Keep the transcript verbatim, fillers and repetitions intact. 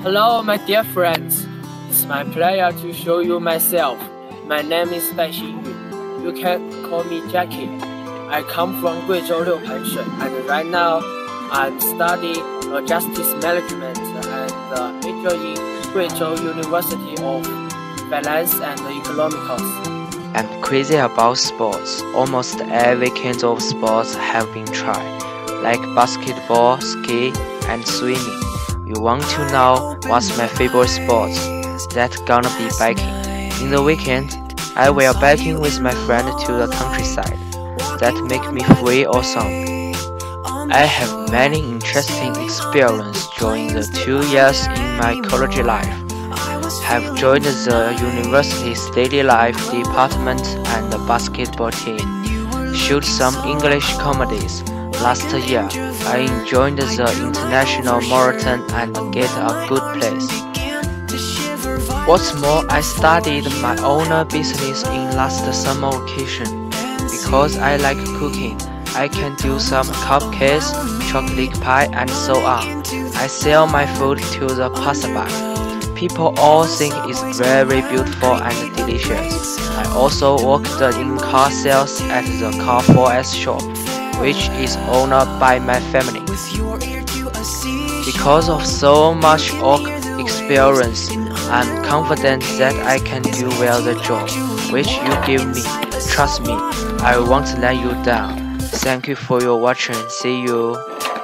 Hello, my dear friends. It's my pleasure to show you myself. My name is Dai Xinyu. You can call me Jackie. I come from Guizhou Liupanshui, and right now I'm studying logistics management and uh, majoring in Guizhou University of Finance and Economics. I'm crazy about sports. Almost every kind of sports have been tried, like basketball, ski, and swimming. You want to know what's my favorite sports? That's gonna be biking. In the weekend, I will biking with my friend to the countryside. That make me free awesome. I have many interesting experiences during the two years in my college life. Have joined the university study life department and the basketball team. Shoot some English comedies. Last year, I joined the international marathon and get a good place. What's more, I started my own business in last summer vacation. Because I like cooking, I can do some cupcakes, chocolate pie, and so on. I sell my food to the passerby. People all think it's very beautiful and delicious. I also worked in car sales at the Car four S shop, which is owned by my family. Because of so much work experience, I'm confident that I can do well the job which you give me. Trust me, I won't let you down. Thank you for your watching. See you.